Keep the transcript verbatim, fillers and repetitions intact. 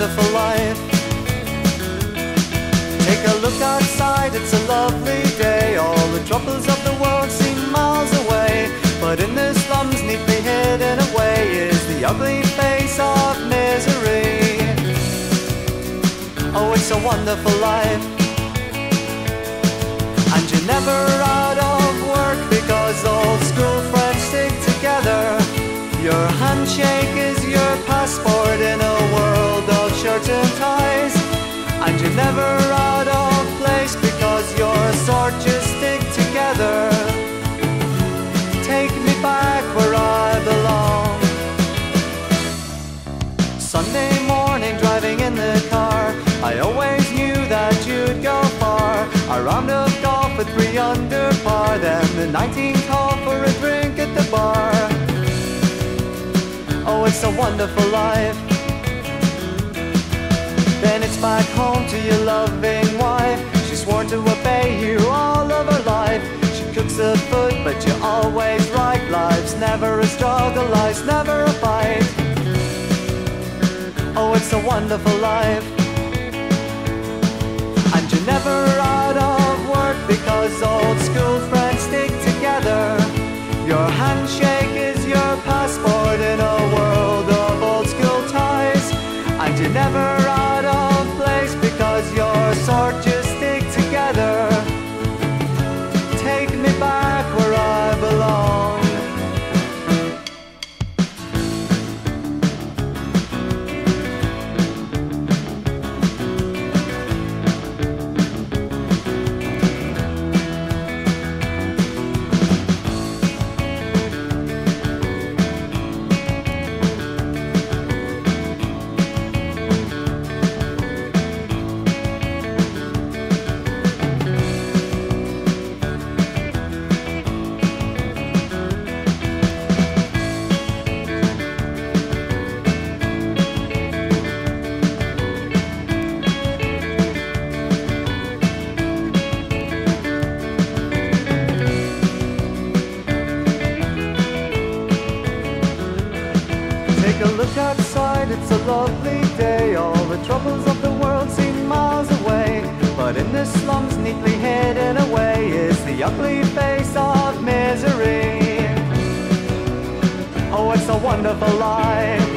wonderful life. Take a look outside, it's a lovely day. All the troubles of the world seem miles away, but in the slums neatly hidden away is the ugly face of misery. Oh, it's a wonderful life. And you're never out of work because old school friends stick together. Your handshake is your passport in a world of shirts and ties. And you're never out of place because your sort just stick together. Take me back where I belong. Sunday morning driving in the car, I always knew that you'd go far. A round of golf at three under par, then the nineteenth hole for a drink at the bar. Oh, it's a wonderful life. Then it's back home to your loving wife. She's sworn to obey you all of her life. She cooks the food, but you're always right. Life's never a struggle, life's never a fight. Oh, it's a wonderful life. And you're never out of work because old school friends stick together. Your handshake is your passport in a world of old school ties. And you're never out of place because your sort just stick together. Take me back where I belong. Take a look outside, it's a lovely day. All the troubles of the world seem miles away, but in the slums neatly hidden away is the ugly face of misery. Oh, it's a wonderful life.